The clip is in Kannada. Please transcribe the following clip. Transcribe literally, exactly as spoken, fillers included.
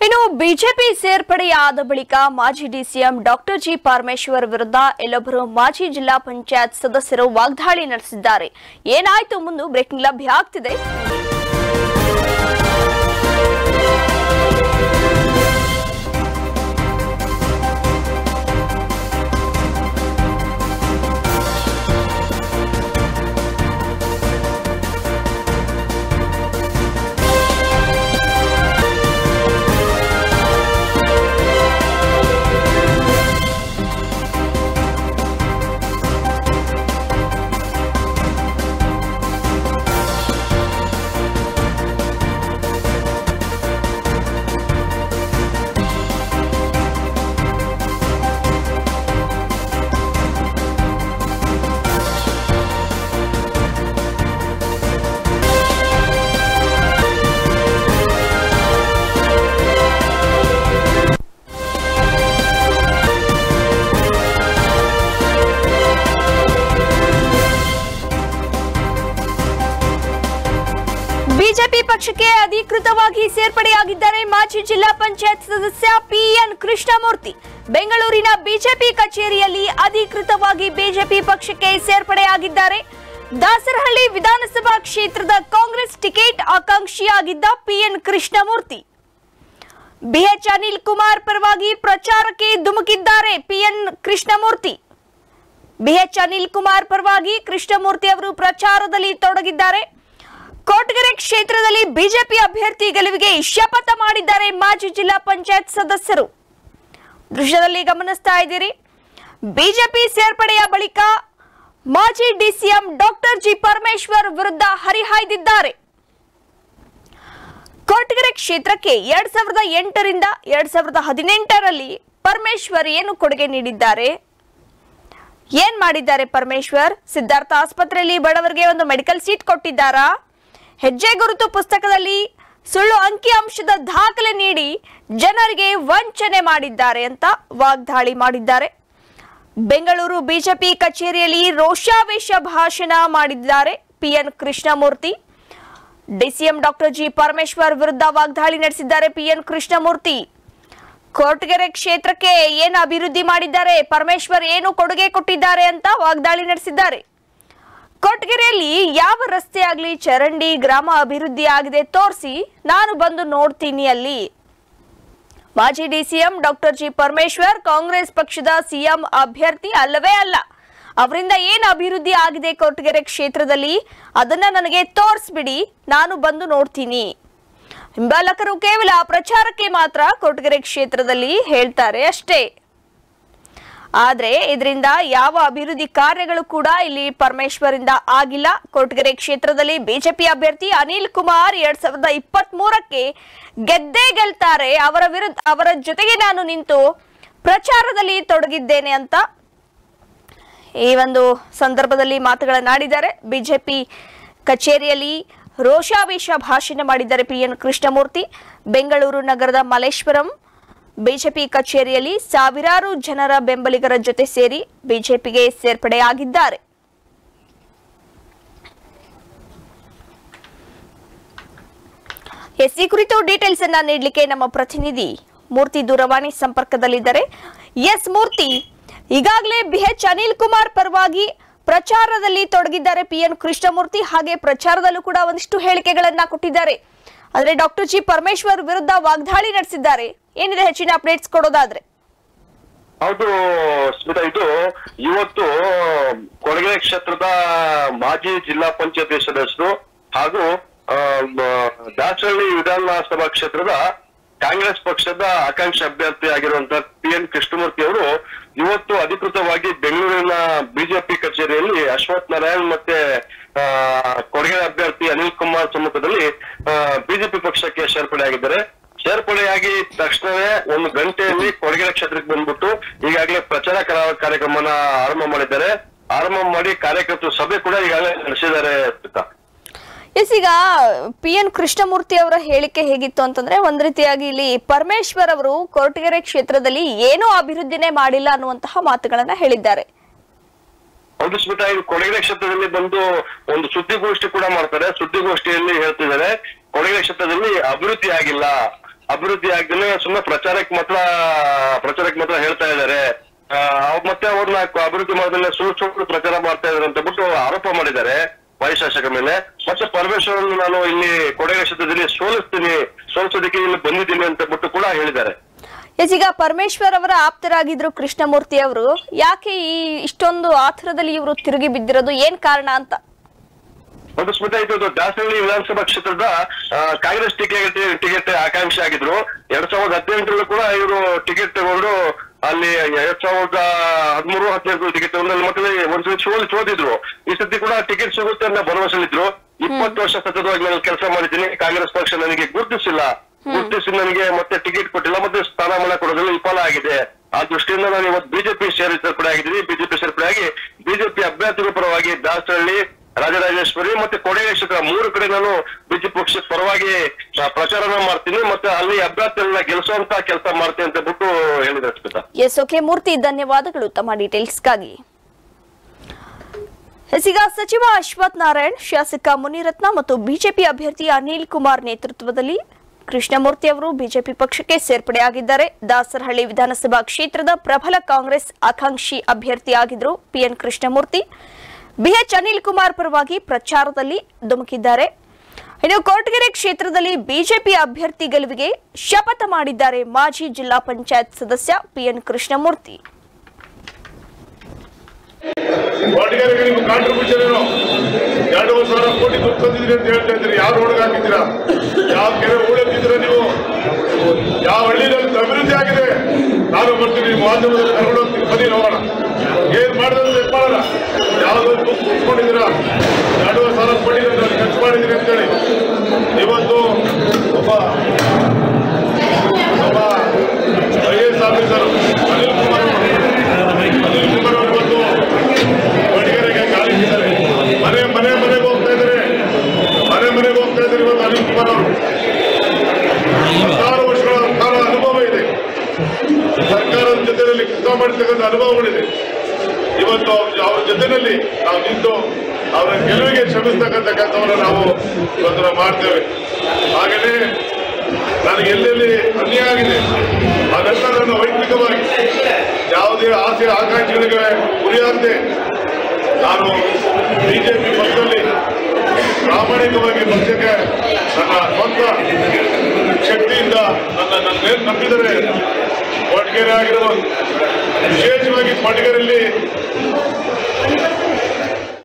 ಇನ್ನು ಬಿಜೆಪಿ ಸೇರ್ಪಡೆಯಾದ ಬಳಿಕ ಮಾಜಿ ಡಿಸಿಎಂ ಡಾಕ್ಟರ್ ಜಿ ಪರಮೇಶ್ವರ್ ವಿರುದ್ಧ ಎಲ್ಲೊಬ್ಬರು ಮಾಜಿ ಜಿಲ್ಲಾ ಪಂಚಾಯತ್ ಸದಸ್ಯರು ವಾಗ್ದಾಳಿ ನಡೆಸಿದ್ದಾರೆ. ಏನಾಯ್ತು ಮುಂದೆ ಬ್ರೇಕಿಂಗ್ ಲಭ್ಯ ಆಗ್ತಿದೆ. ಬಿಜೆಪಿ ಪಕ್ಷಕ್ಕೆ ಅಧಿಕೃತವಾಗಿ ಸೇರ್ಪಡೆಯಾಗಿದ್ದಾರೆ ಮಾಜಿ ಜಿಲ್ಲಾ ಪಂಚಾಯತ್ ಸದಸ್ಯ ಪಿಎನ್ ಕೃಷ್ಣಮೂರ್ತಿ. ಬೆಂಗಳೂರಿನ ಬಿಜೆಪಿ ಕಚೇರಿಯಲ್ಲಿ ಅಧಿಕೃತವಾಗಿ ಬಿಜೆಪಿ ಪಕ್ಷಕ್ಕೆ ಸೇರ್ಪಡೆಯಾಗಿದ್ದಾರೆ. ದಾಸರಹಳ್ಳಿ ವಿಧಾನಸಭಾ ಕ್ಷೇತ್ರದ ಕಾಂಗ್ರೆಸ್ ಟಿಕೆಟ್ ಆಕಾಂಕ್ಷಿಯಾಗಿದ್ದ ಪಿಎನ್ ಕೃಷ್ಣಮೂರ್ತಿ ಬಿಎಚ್ ಅನಿಲ್ ಕುಮಾರ್ ಪರವಾಗಿ ಪ್ರಚಾರಕ್ಕೆ ಧುಮುಕಿದ್ದಾರೆ. ಪಿಎನ್ ಕೃಷ್ಣಮೂರ್ತಿ ಬಿಎಚ್ ಅನಿಲ್ ಕುಮಾರ್ ಪರವಾಗಿ ಕೃಷ್ಣಮೂರ್ತಿ ಅವರು ಪ್ರಚಾರದಲ್ಲಿ ತೊಡಗಿದ್ದಾರೆ. ಕೊರಟಗೆರೆ ಕ್ಷೇತ್ರದಲ್ಲಿ ಬಿಜೆಪಿ ಅಭ್ಯರ್ಥಿ ಗೆಲುವಿಗೆ ಶಪಥ ಮಾಡಿದ್ದಾರೆ ಮಾಜಿ ಜಿಲ್ಲಾ ಪಂಚಾಯತ್ ಸದಸ್ಯರು. ದೃಶ್ಯದಲ್ಲಿ ಗಮನಿಸ್ತಾ ಇದ್ದೀರಿ. ಬಿಜೆಪಿ ಸೇರ್ಪಡೆಯ ಬಳಿಕ ಮಾಜಿ ಡಿಸಿಎಂ ಡಾಕ್ಟರ್ ಜಿ ಪರಮೇಶ್ವರ್ ವಿರುದ್ಧ ಹರಿಹಾಯ್ದಿದ್ದಾರೆ. ಕೊರಟಗೆರೆ ಕ್ಷೇತ್ರಕ್ಕೆ ಎರಡ್ ಸಾವಿರದ ಎಂಟರಿಂದ ಎರಡ್ ಸಾವಿರದ ಹದಿನೆಂಟರಲ್ಲಿ ಪರಮೇಶ್ವರ್ ಏನು ಕೊಡುಗೆ ನೀಡಿದ್ದಾರೆ, ಏನ್ ಮಾಡಿದ್ದಾರೆ ಪರಮೇಶ್ವರ್? ಸಿದ್ಧಾರ್ಥ ಆಸ್ಪತ್ರೆಯಲ್ಲಿ ಬಡವರಿಗೆ ಒಂದು ಮೆಡಿಕಲ್ ಸೀಟ್ ಕೊಟ್ಟಿದ್ದಾರಾ? ಹೆಜ್ಜೆ ಗುರುತು ಪುಸ್ತಕದಲ್ಲಿ ಸುಳ್ಳು ಅಂಕಿ ಅಂಶದ ದಾಖಲೆ ನೀಡಿ ಜನರಿಗೆ ವಂಚನೆ ಮಾಡಿದ್ದಾರೆ ಅಂತ ವಾಗ್ದಾಳಿ ಮಾಡಿದ್ದಾರೆ. ಬೆಂಗಳೂರು ಬಿಜೆಪಿ ಕಚೇರಿಯಲ್ಲಿ ರೋಷಾವೇಶ ಭಾಷಣ ಮಾಡಿದ್ದಾರೆ ಪಿಎನ್ ಕೃಷ್ಣಮೂರ್ತಿ. ಡಿಸಿಎಂ ಡಾಕ್ಟರ್ ಜಿ ಪರಮೇಶ್ವರ್ ವಿರುದ್ಧ ವಾಗ್ದಾಳಿ ನಡೆಸಿದ್ದಾರೆ ಪಿಎನ್ ಕೃಷ್ಣಮೂರ್ತಿ. ಕೊರಟಗೆರೆ ಕ್ಷೇತ್ರಕ್ಕೆ ಏನು ಅಭಿವೃದ್ಧಿ ಮಾಡಿದ್ದಾರೆ, ಪರಮೇಶ್ವರ್ ಏನು ಕೊಡುಗೆ ಕೊಟ್ಟಿದ್ದಾರೆ ಅಂತ ವಾಗ್ದಾಳಿ ನಡೆಸಿದ್ದಾರೆ. ಕೊರಟಗೆರೆಯಲ್ಲಿ ಯಾವ ರಸ್ತೆ ಆಗಲಿ, ಚರಂಡಿ, ಗ್ರಾಮ ಅಭಿವೃದ್ಧಿ ಆಗಿದೆ ತೋರಿಸಿ, ನಾನು ಬಂದು ನೋಡ್ತೀನಿ ಅಲ್ಲಿ. ಮಾಜಿ ಡಿಸಿಎಂ ಡಾಕ್ಟರ್ ಜಿ ಪರಮೇಶ್ವರ್ ಕಾಂಗ್ರೆಸ್ ಪಕ್ಷದ ಸಿಎಂ ಅಭ್ಯರ್ಥಿ ಅಲ್ಲವೇ ಅಲ್ಲ. ಅವರಿಂದ ಏನು ಅಭಿವೃದ್ಧಿ ಆಗಿದೆ ಕೊರಟಗೆರೆ ಕ್ಷೇತ್ರದಲ್ಲಿ ಅದನ್ನ ನನಗೆ ತೋರಿಸ್ಬಿಡಿ, ನಾನು ಬಂದು ನೋಡ್ತೀನಿ. ಹಿಂಬಾಲಕರು ಕೇವಲ ಪ್ರಚಾರಕ್ಕೆ ಮಾತ್ರ ಕೊರಟಗೆರೆ ಕ್ಷೇತ್ರದಲ್ಲಿ ಹೇಳ್ತಾರೆ ಅಷ್ಟೇ. ಆದ್ರೆ ಇದರಿಂದ ಯಾವ ಅಭಿವೃದ್ಧಿ ಕಾರ್ಯಗಳು ಕೂಡ ಇಲ್ಲಿ ಪರಮೇಶ್ವರಿಂದ ಆಗಿಲ್ಲ. ಕೊರಟಗೆರೆ ಕ್ಷೇತ್ರದಲ್ಲಿ ಬಿಜೆಪಿ ಅಭ್ಯರ್ಥಿ ಅನಿಲ್ ಕುಮಾರ್ ಎರಡ್ ಸಾವಿರದ ಇಪ್ಪತ್ತ್ ಮೂರಕ್ಕೆ ಗೆದ್ದೇ ಗೆಲ್ತಾರೆ, ಅವರ ವಿರುದ್ಧ ಅವರ ಜೊತೆಗೆ ನಾನು ನಿಂತು ಪ್ರಚಾರದಲ್ಲಿ ತೊಡಗಿದ್ದೇನೆ ಅಂತ ಈ ಒಂದು ಸಂದರ್ಭದಲ್ಲಿ ಮಾತುಗಳನ್ನಾಡಿದ್ದಾರೆ. ಬಿಜೆಪಿ ಕಚೇರಿಯಲ್ಲಿ ರೋಷಾವೇಶ ಭಾಷಣ ಮಾಡಿದ್ದಾರೆ ಪಿಎನ್ ಕೃಷ್ಣಮೂರ್ತಿ. ಬೆಂಗಳೂರು ನಗರದ ಮಲ್ಲೇಶ್ವರಂ ಬಿಜೆಪಿ ಕಚೇರಿಯಲ್ಲಿ ಸಾವಿರಾರು ಜನರ ಬೆಂಬಲಿಗರ ಜೊತೆ ಸೇರಿ ಬಿಜೆಪಿಗೆ ಸೇರ್ಪಡೆಯಾಗಿದ್ದಾರೆ. ಎಸ್ ಈ ಕುರಿತು ಡೀಟೇಲ್ಸ್ ಅನ್ನ ನೀಡಲಿಕ್ಕೆ ನಮ್ಮ ಪ್ರತಿನಿಧಿ ಮೂರ್ತಿ ದೂರವಾಣಿ ಸಂಪರ್ಕದಲ್ಲಿದ್ದಾರೆ. ಎಸ್ ಮೂರ್ತಿ, ಈಗಾಗಲೇ ಬಿಎಚ್ ಅನಿಲ್ ಕುಮಾರ್ ಪರವಾಗಿ ಪ್ರಚಾರದಲ್ಲಿ ತೊಡಗಿದ್ದಾರೆ ಪಿಎನ್ ಕೃಷ್ಣಮೂರ್ತಿ. ಹಾಗೆ ಪ್ರಚಾರದಲ್ಲೂ ಕೂಡ ಒಂದಿಷ್ಟು ಹೇಳಿಕೆಗಳನ್ನ ಕೊಟ್ಟಿದ್ದಾರೆ. ಆದ್ರೆ ಡಾಕ್ಟರ್ ಜಿ ಪರಮೇಶ್ವರ್ ವಿರುದ್ಧ ವಾಗ್ದಾಳಿ ನಡೆಸಿದ್ದಾರೆ. ಏನಿದೆ ಹೆಚ್ಚಿನ ಅಪ್ಡೇಟ್ಸ್ ಕೊಡೋದಾದ್ರೆ? ಹೌದು ಸ್ಮಿತಾ, ಇದು ಇವತ್ತು ಕೊರಟಗೆರೆ ಕ್ಷೇತ್ರದ ಮಾಜಿ ಜಿಲ್ಲಾ ಪಂಚಾಯತ್ ಸದಸ್ಯರು ಹಾಗೂ ದಾಸರಹಳ್ಳಿ ವಿಧಾನಸಭಾ ಕ್ಷೇತ್ರದ ಕಾಂಗ್ರೆಸ್ ಪಕ್ಷದ ಆಕಾಂಕ್ಷಿ ಅಭ್ಯರ್ಥಿ ಆಗಿರುವಂತಹ ಪಿ ಎನ್ ಕೃಷ್ಣಮೂರ್ತಿ ಅವರು ಇವತ್ತು ಅಧಿಕೃತವಾಗಿ ಬೆಂಗಳೂರಿನ ಬಿಜೆಪಿ ಕಚೇರಿಯಲ್ಲಿ ಅಶ್ವಥ್ ನಾರಾಯಣ್ ಮತ್ತೆ ಕೊರಟಗೆರೆ ಅಭ್ಯರ್ಥಿ ಅನಿಲ್ ಕುಮಾರ್ ಸಮ್ಮುಖದಲ್ಲಿ ಬಿಜೆಪಿ ಪಕ್ಷಕ್ಕೆ ಸೇರ್ಪಡೆಯಾಗಿದ್ದಾರೆ. ಸೇರ್ಪಡೆಯಾಗಿ ತಕ್ಷಣವೇ ಒಂದು ಗಂಟೆಯಲ್ಲಿ ಕೊರಟಗೆರೆ ಕ್ಷೇತ್ರಕ್ಕೆ ಬಂದ್ಬಿಟ್ಟು ಈಗಾಗಲೇ ಪ್ರಚಾರ ಕಾರ್ಯಕ್ರಮನ ಆರಂಭ ಮಾಡಿದ್ದಾರೆ. ಆರಂಭ ಮಾಡಿ ಕಾರ್ಯಕರ್ತರು ಸಭೆ ಕೂಡ ಈಗಾಗಲೇ ನಡೆಸಿದ್ದಾರೆ. ಎಸ್, ಈಗ ಪಿ ಎನ್ ಕೃಷ್ಣಮೂರ್ತಿ ಅವರ ಹೇಳಿಕೆ ಹೇಗಿತ್ತು ಅಂತಂದ್ರೆ, ಒಂದ್ ರೀತಿಯಾಗಿ ಇಲ್ಲಿ ಪರಮೇಶ್ವರ್ ಅವರು ಕೊರಟಗೆರೆ ಕ್ಷೇತ್ರದಲ್ಲಿ ಏನೂ ಅಭಿವೃದ್ಧಿನೇ ಮಾಡಿಲ್ಲ ಅನ್ನುವಂತಹ ಮಾತುಗಳನ್ನ ಹೇಳಿದ್ದಾರೆ. ಹೌದು ಸ್ಮಿತಾ, ಇದು ಕೊರಟಗೆರೆ ಕ್ಷೇತ್ರದಲ್ಲಿ ಬಂದು ಒಂದು ಸುದ್ದಿಗೋಷ್ಠಿ ಕೂಡ ಮಾಡ್ತಾರೆ. ಸುದ್ದಿಗೋಷ್ಠಿಯಲ್ಲಿ ಹೇಳ್ತಿದ್ದಾರೆ ಕೊರಟಗೆರೆ ಕ್ಷೇತ್ರದಲ್ಲಿ ಅಭಿವೃದ್ಧಿ ಆಗಿಲ್ಲ, ಅಭಿವೃದ್ಧಿ ಆಗದೇನೆ ಸುಮ್ಮನೆ ಪ್ರಚಾರಕ್ಕೆ ಮಾತ್ರ ಪ್ರಚಾರಕ್ಕೆ ಮಾತ್ರ ಹೇಳ್ತಾ ಇದ್ದಾರೆ. ಮತ್ತೆ ಅವ್ರನ್ನ ಅಭಿವೃದ್ಧಿ ಮಾಡೋದನ್ನ ಸುಳ್ಳು ಸುಳ್ಳು ಪ್ರಚಾರ ಮಾಡ್ತಾ ಇದಾರೆ ಅಂತ ಬಿಟ್ಟು ಆರೋಪ ಮಾಡಿದ್ದಾರೆ ವೈ ಶಾಸಕ ಮೇಲೆ. ಮತ್ತೆ ಪರಮೇಶ್ವರ್ ನಾನು ಇಲ್ಲಿ ಕೊಡಗು ಕ್ಷೇತ್ರದಲ್ಲಿ ಸೋಲಿಸ್ತೀನಿ ಸೋಲಿಸೋದಕ್ಕೆ ಇಲ್ಲಿ ಬಂದಿದ್ದೀನಿ ಅಂತ ಬಿಟ್ಟು ಕೂಡ ಹೇಳಿದ್ದಾರೆ. ಈಗ ಪರಮೇಶ್ವರ್ ಅವರ ಆಪ್ತರಾಗಿದ್ರು ಕೃಷ್ಣಮೂರ್ತಿ ಅವರು ಯಾಕೆ ಈ ಇಷ್ಟೊಂದು ಆತುರದಲ್ಲಿ ಇವರು ತಿರುಗಿ ಬಿದ್ದಿರೋದು, ಏನ್ ಕಾರಣ ಅಂತ? ಒಂದು ಸ್ಮಿತಾ, ಇದು ದಾಸರಳ್ಳಿ ವಿಧಾನಸಭಾ ಕ್ಷೇತ್ರದ ಕಾಂಗ್ರೆಸ್ ಟಿಕೆಟ್ ಟಿಕೆಟ್ ಆಕಾಂಕ್ಷಿ ಆಗಿದ್ರು. ಎರಡ್ ಸಾವಿರದ ಹದಿನೆಂಟರಲ್ಲೂ ಕೂಡ ಇವರು ಟಿಕೆಟ್ ತಗೊಂಡು ಅಲ್ಲಿ ಎರಡ್ ಸಾವಿರದ ಹದಿಮೂರು ಹದಿನೆಂಟು ಟಿಕೆಟ್ ತಗೊಂಡು ಮತ್ತೆ ಒಂದ್ಸತಿ ಸೋಲ್ ಸೋದಿದ್ರು. ಈ ಸತಿ ಕೂಡ ಟಿಕೆಟ್ ಸಿಗುತ್ತೆ ಅನ್ನೋ ಭರವಸೆಲಿದ್ರು. ಇಪ್ಪತ್ತು ವರ್ಷ ಸತತವಾಗಿ ನಾನು ಕೆಲಸ ಮಾಡಿದ್ದೀನಿ, ಕಾಂಗ್ರೆಸ್ ಪಕ್ಷ ನನಗೆ ಗುರುತಿಸಿಲ್ಲ, ಗುರುತಿಸಿ ನನಗೆ ಮತ್ತೆ ಟಿಕೆಟ್ ಕೊಟ್ಟಿಲ್ಲ, ಮತ್ತೆ ಸ್ಥಾನಮಾನ ಕೊಡೋದ್ರಲ್ಲಿ ವಿಫಲ ಆಗಿದೆ. ಆ ದೃಷ್ಟಿಯಿಂದ ನಾನು ಇವತ್ತು ಬಿಜೆಪಿ ಸೇರ್ಪಡೆ ಆಗಿದ್ದೀನಿ. ಬಿಜೆಪಿ ಸೇರ್ಪಡೆ ಆಗಿ ಬಿಜೆಪಿ ಅಭ್ಯರ್ಥಿಗಳ ಪರವಾಗಿ ದಾಸರಳ್ಳಿ, ರಾಜರಾಜೇಶ್ವರಿ ಮತ್ತೆ ಕೊಡಗು ಕ್ಷೇತ್ರ ಮೂರು ಕಡೆ ನಾನು ಬಿಜೆಪಿ ಪಕ್ಷದ ಪರವಾಗಿ ಪ್ರಚಾರನ ಮಾಡ್ತೀನಿ, ಮತ್ತೆ ಅಲ್ಲಿ ಅಭ್ಯರ್ಥಿಗಳನ್ನ ಗೆಲ್ಲಿಸುವಂತ ಕೆಲಸ ಮಾಡ್ತೀನಿ ಅಂತ ಬಿಟ್ಟು ಹೇಳಿದ್ರೆ. ಎಸ್, ಓಕೆ ಮೂರ್ತಿ, ಧನ್ಯವಾದಗಳು ತಮ್ಮ ಡೀಟೇಲ್ಸ್ಗಾಗಿ. ಈಗ ಸಚಿವ ಅಶ್ವಥ್ ನಾರಾಯಣ್, ಶಾಸಕ ಮುನಿರತ್ನ ಮತ್ತು ಬಿಜೆಪಿ ಅಭ್ಯರ್ಥಿ ಅನಿಲ್ ಕುಮಾರ್ ನೇತೃತ್ವದಲ್ಲಿ ಕೃಷ್ಣಮೂರ್ತಿ ಅವರು ಬಿಜೆಪಿ ಪಕ್ಷಕ್ಕೆ ಸೇರ್ಪಡೆಯಾಗಿದ್ದಾರೆ. ದಾಸರಹಳ್ಳಿ ವಿಧಾನಸಭಾ ಕ್ಷೇತ್ರದ ಪ್ರಬಲ ಕಾಂಗ್ರೆಸ್ ಆಕಾಂಕ್ಷಿ ಅಭ್ಯರ್ಥಿಯಾಗಿದ್ದರು ಪಿಎನ್ ಕೃಷ್ಣಮೂರ್ತಿ. ಬಿಎಚ್ ಅನಿಲ್ ಕುಮಾರ್ ಪರವಾಗಿ ಪ್ರಚಾರದಲ್ಲಿ ಧುಮುಕಿದ್ದಾರೆ. ಇನ್ನು ಕೊರಟಗೆರೆ ಕ್ಷೇತ್ರದಲ್ಲಿ ಬಿಜೆಪಿ ಅಭ್ಯರ್ಥಿ ಗೆಲುವಿಗೆ ಶಪಥ ಮಾಡಿದ್ದಾರೆ ಮಾಜಿ ಜಿಲ್ಲಾ ಪಂಚಾಯತ್ ಸದಸ್ಯ ಪಿಎನ್ ಕೃಷ್ಣಮೂರ್ತಿ. ಎರಡೂವರೆ ಸಾವಿರ ಕೋಟಿ ದುಡ್ಡು ತಂದಿದ್ರಿ ಅಂತ ಹೇಳ್ತಾ ಇದ್ದೀರಿ. ಯಾವ ರೋಡ್ಗೆ ಹಾಕಿದ್ದೀರಾ? ಯಾವ ಕೆರೆ ಹೂಳೆತ್ತಿದ್ದೀರಾ ನೀವು? ಯಾವ ಹಳ್ಳಿನಲ್ಲಿ ಅಭಿವೃದ್ಧಿ ಆಗಿದೆ? ನಾನು ಬರ್ತೀನಿ, ಮಾಧ್ಯಮದಲ್ಲಿ ಕರ್ಕೊಂಡು ಹೋಗ್ತೀನಿ, ಬನ್ನಿ ನೋಡೋಣ ಏನ್ ಮಾಡಿದ್ರೆ ಚೆಕ್ ಮಾಡೋಣ. ಯಾವ್ದು ಕುತ್ಕೊಂಡಿದ್ದೀರಾ? ಎರಡೂವರೆ ಸಾವಿರ ಕೋಟಿ ಖರ್ಚು ಮಾಡಿದ್ದೀರಿ ಅಂತೇಳಿ ಇವತ್ತು ಒಬ್ಬ ಒಬ್ಬ I A S officer Anil Kumar Anil Kumar ಅವರು ಬಂದು ಕೊಡಗೆರೆಗೆ ಕಾಲಿಟ್ಟಿದ್ದಾರೆ. ಮನೆ ಮನೆ ಮನೆಗೆ ಹೋಗ್ತಾ ಇದ್ದಾರೆ, ಮನೆ ಮನೆಗೆ ಹೋಗ್ತಾ ಇದ್ದಾರೆ. ಇವತ್ತು ಅನಿಲ್ ಕುಮಾರ್ ಅವರು ಹತ್ತಾರು ವರ್ಷಗಳ ಕಾಲ ಅನುಭವ ಇದೆ, ಸರ್ಕಾರದ ಜೊತೆಯಲ್ಲಿ ಕೆಲಸ ಮಾಡಿರ್ತಕ್ಕಂಥ ಅನುಭವಗಳಿದೆ. ಇವತ್ತು ಅವ್ರ ಜೊತೆಯಲ್ಲಿ ನಾವು ನಿಂತು ಅವರ ಗೆಲುವಿಗೆ ಶ್ರಮಿಸ್ತಕ್ಕಂಥ ಕೆಲಸವನ್ನು ನಾವು ಇವತ್ತು ಮಾಡ್ತೇವೆ. ಹಾಗೆಯೇ ನನಗೆ ಎಲ್ಲೆಲ್ಲಿ ಅನ್ಯಾಯ ಆಗಿದೆ ಅದೆಲ್ಲ ನನ್ನ ವೈಯಕ್ತಿಕವಾಗಿ ಯಾವುದೇ ಆಸೆ ಆಕಾಂಕ್ಷೆಗಳಿಗೆ ಗುರಿಯಾಗದೆ ನಾನು ಬಿಜೆಪಿ ಪಕ್ಷದಲ್ಲಿ ಪ್ರಾಮಾಣಿಕವಾಗಿ ಪಕ್ಷಕ್ಕೆ ನನ್ನ ಸ್ವಂತ ಶಕ್ತಿಯಿಂದ ನನ್ನ ನನ್ನ ನಂಬಿದರೆ ಕೊರಟಗೆರೆ ಆಗಿರುವ ವಿಶೇಷವಾಗಿ ಕೊರಟಗೆರೆಯಲ್ಲಿ